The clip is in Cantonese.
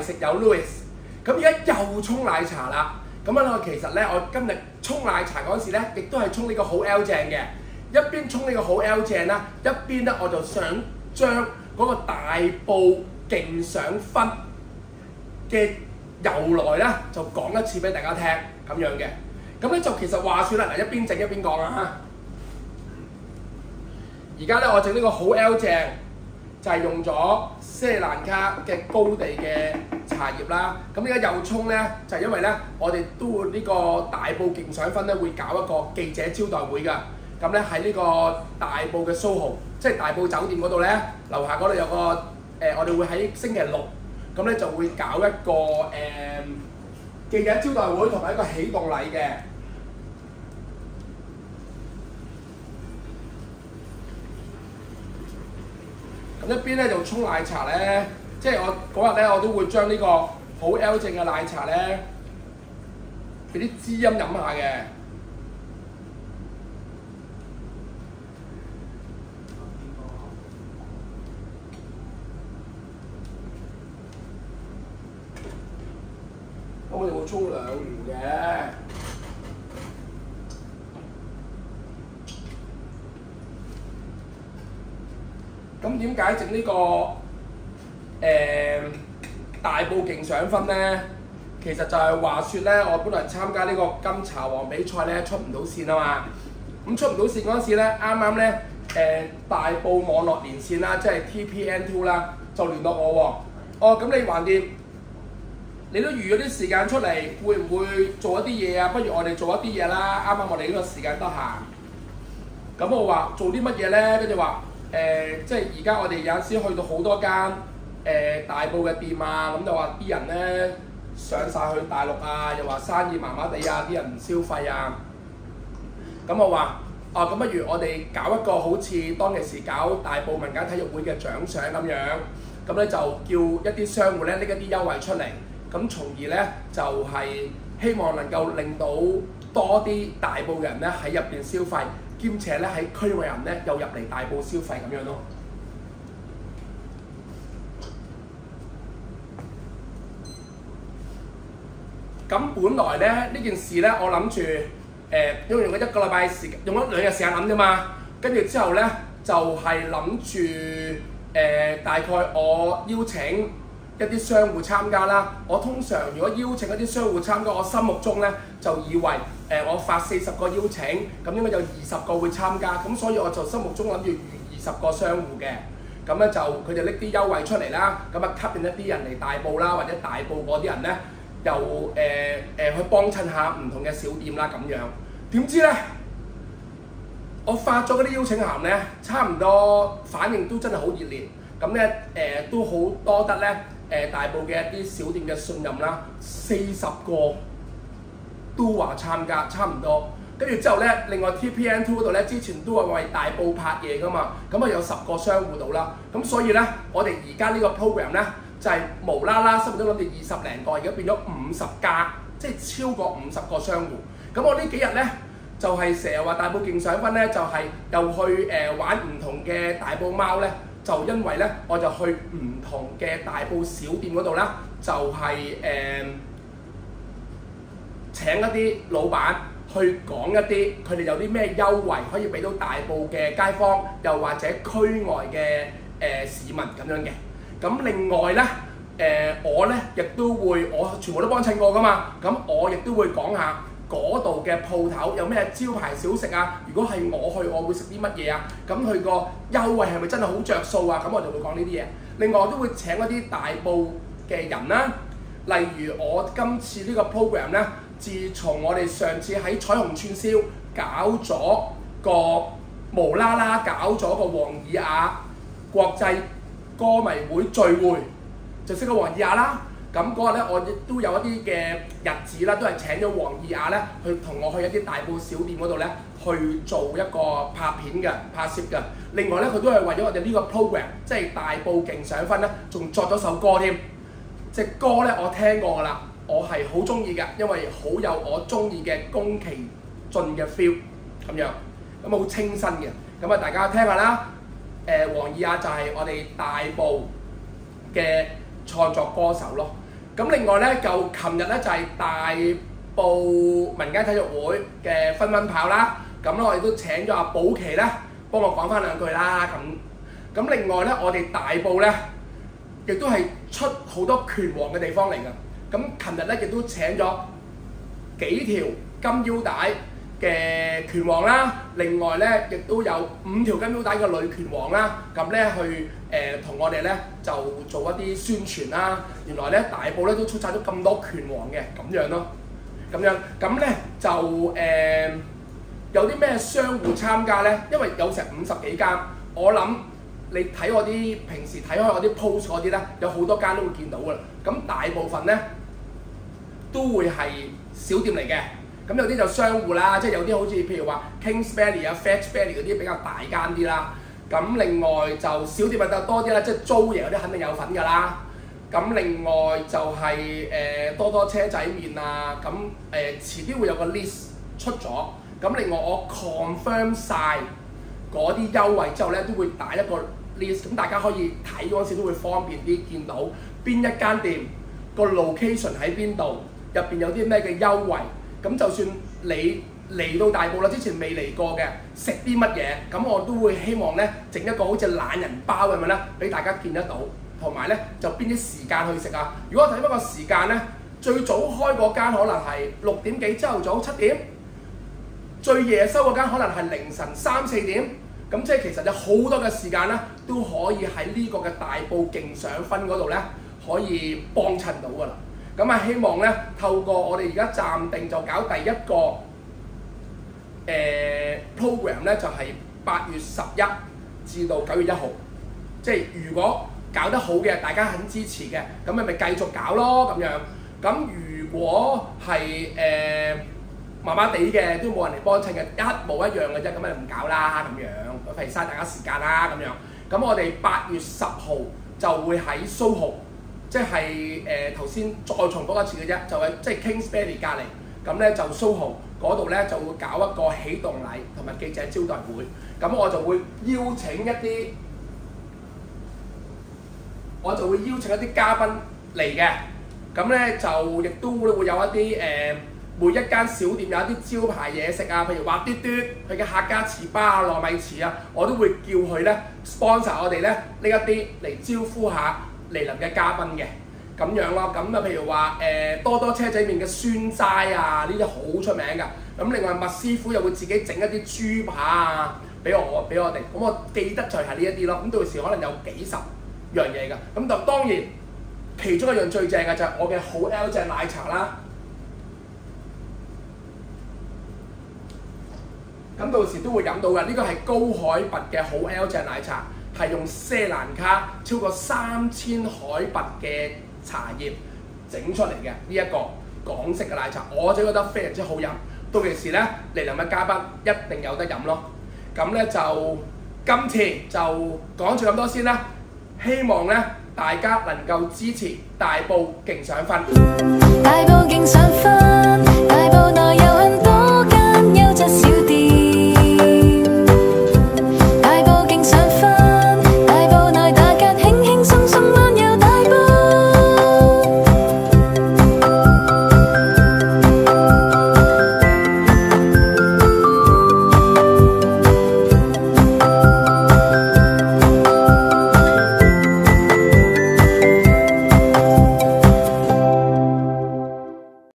食有 Louis。咁而家又沖奶茶啦。咁我其實咧，我今日沖奶茶嗰時咧，亦都係沖呢個好 L 正嘅。一邊沖呢個好 L 正啦，一邊咧我就想將嗰個大埔勁想分嘅由來咧，就講一次俾大家聽咁樣嘅。咁咧就其實話説啦，嗱一邊整一邊講啊。而家咧我整呢個好 L 正，就係用咗斯里蘭卡嘅高地嘅茶葉啦。咁而家又沖咧，就係因為咧我哋都會呢個大埔勁想分咧會搞一個記者招待會㗎。咁咧喺呢個大埔嘅蘇豪，即係大埔酒店嗰度咧，樓下嗰度有個我哋會喺星期六，咁咧就會搞一個記者招待會同埋一個起動禮嘅。咁一邊咧就沖奶茶咧，即係我嗰日咧我都會將呢個好 L 正嘅奶茶咧，俾啲滋陰飲下嘅。咁我哋會沖2壺嘅。咁點解整呢個大埔勁想分咧？其實就係話説咧，我本來參加呢個金茶王比賽咧，出唔到線啊嘛。咁出唔到線嗰陣時咧，啱啱咧大埔網絡連線啦，即係 TPN2 啦，就聯絡我喎。哦，咁你橫掂，你都預咗啲時間出嚟，會唔會做一啲嘢啊？不如我哋做一啲嘢啦。啱啱我哋呢個時間得閒。咁我話做啲乜嘢咧？跟住話。即係而家我哋有陣時去到好多間大埔嘅店啊，咁就話啲人咧上晒去大陸啊，又話生意麻麻地啊，啲人唔消費啊。咁我話咁不如我哋搞一個好似當其時搞大埔民間體育會嘅獎賞咁樣，咁咧就叫一啲商戶咧拎一啲優惠出嚟，咁從而咧就係希望能夠令到多啲大埔人咧喺入邊消費。兼且咧喺區內人咧又入嚟大埔消費咁樣咯。咁本來咧呢件事咧，我諗住因為用咗1個禮拜時間，用咗2日時間諗啫嘛。跟住之後咧就係諗住大概我邀請一啲商戶參加啦。我通常如果邀請一啲商戶參加，我心目中咧就以為我發40個邀請，咁應該有20個會參加，咁所以我就心目中諗住預20個商戶嘅，咁咧就佢哋拎啲優惠出嚟啦，咁啊吸引一啲人嚟大埔啦，或者大埔嗰啲人咧又去幫襯下唔同嘅小店啦咁樣。點知咧我發咗嗰啲邀請函咧，差唔多反應都真係好熱烈，咁咧都好多得咧大埔嘅一啲小店嘅信任啦，40個。都話參加差唔多，跟住之後咧，另外 TPN2 嗰度咧，之前都係為大埔拍嘢噶嘛，咁啊有10個商戶到啦，咁所以咧，我哋而家呢個 program 咧就係無啦啦，心目中諗住20零個，而家變咗50家，即係超過50個商戶。咁我呢幾日咧就係成日話大埔勁想分咧，就係又去玩唔同嘅大埔貓咧，就因為咧我就去唔同嘅大埔小店嗰度啦，就係請一啲老闆去講一啲佢哋有啲咩優惠可以俾到大埔嘅街坊，又或者區外嘅市民咁樣嘅。咁另外咧，我咧亦都會，我全部都幫襯過噶嘛。咁我亦都會講下嗰度嘅鋪頭有咩招牌小食啊。如果係我去，我會食啲乜嘢啊？咁佢個優惠係咪真係好着數啊？咁我就會講呢啲嘢。另外我都會請一啲大埔嘅人啦，例如我今次呢個 program 咧。自從我哋上次喺彩虹串燒搞咗個無啦啦搞咗個黃爾雅國際歌迷會聚會，就識咗黃爾雅啦。咁嗰日咧，我亦都有一啲嘅日子啦，都係請咗黃爾雅咧去同我去一啲大埔小店嗰度咧去做一個拍片嘅拍攝嘅。另外咧，佢都係為咗我哋呢個 program， 即係大埔勁想分咧，仲作咗首歌添。隻歌咧我聽過㗎啦。我係好中意嘅，因為好有我中意嘅宮崎駿嘅 feel 咁樣，咁好清新嘅，咁啊大家聽下啦。黃爾雅就係我哋大埔嘅創作歌手咯。 咁另外咧，琴日咧就係大埔民間體育會嘅分跑啦。咁咧我哋都請咗阿寶琪咧幫我講翻兩句啦。咁另外咧，我哋大埔咧亦都係出好多拳王嘅地方嚟㗎。咁琴日咧亦都請咗幾條金腰帶嘅拳王啦，另外咧亦都有5條金腰帶嘅女拳王啦，咁咧去同我哋咧就做一啲宣傳啦。原來咧大埔咧都出晒咗咁多拳王嘅咁樣咯，咁咧就有啲咩商戶參加咧？因為有成50幾間，我諗你睇我啲平時睇開我啲 post 嗰啲咧，有好多間都會見到㗎啦。咁大部分咧都會係小店嚟嘅。咁有啲就商戶啦，即係有啲好似譬如話 Kings Valley 啊、Fat Valley 嗰啲比較大間啲啦。咁另外就小店咪就多啲啦，即係租嘢嗰啲肯定有份㗎啦。咁另外就係多多車仔麵啊，咁遲啲會有個 list 出咗。咁另外我 confirm 晒嗰啲優惠之後咧，都會打一個 list， 咁大家可以睇嗰陣時都會方便啲，見到邊一間店個 location 喺邊度，入邊有啲咩嘅優惠。咁就算你嚟到大埔啦，之前未嚟過嘅，食啲乜嘢，咁我都會希望咧整一個好似懶人包咁樣咧，俾大家見得到，同埋咧就邊啲時間去食啊？如果睇翻個時間咧，最早開嗰間可能係6點幾朝頭早7點，最夜收嗰間可能係凌晨3、4點，咁即係其實有好多嘅時間咧，都可以喺呢個嘅大埔勁想分嗰度咧，可以幫襯到㗎啦。咁啊，希望咧透過我哋而家暫定就搞第一個program 咧，就係8月11至到9月1號。即係如果搞得好嘅，大家肯支持嘅，咁咪繼續搞咯咁樣。咁如果係麻麻地嘅，都冇人嚟幫襯嘅，一模一樣嘅啫，咁咪唔搞啦咁樣，費事嘥大家時間啦咁樣。咁我哋8月10號就會喺蘇豪。即係頭先再重複一次嘅啫，就係即係 Kings Valley 隔離，咁咧就蘇豪嗰度咧就會搞一個起動禮同埋記者招待會，咁我就會邀請一啲嘉賓嚟嘅，咁咧就亦都會有一啲每一間小店有一啲招牌嘢食啊，譬如話嘟嘟佢嘅客家糍粑啊、糯米糍啊，我都會叫佢咧 sponsor 我哋咧呢一啲嚟招呼下嚟臨嘅嘉賓嘅咁樣咯。咁啊譬如話多多車仔麵嘅酸齋啊，呢啲好出名㗎。咁另外麥師傅又會自己整一啲豬扒啊俾我哋，咁我記得就係呢一啲咯。咁到時可能有幾十樣嘢㗎。咁就當然其中一樣最正嘅就係我嘅好 L 隻奶茶啦。咁到時都會飲到嘅，呢個係高海拔嘅好 L 隻奶茶。係用西蘭卡超過3000海拔嘅茶葉整出嚟嘅呢一個港式嘅奶茶，我就覺得非常之好飲。到其時咧嚟臨嘅嘉賓一定有得飲咯。咁咧就今次就講住咁多先啦，希望咧大家能夠支持大埔勁想分。大埔勁想分，大埔內有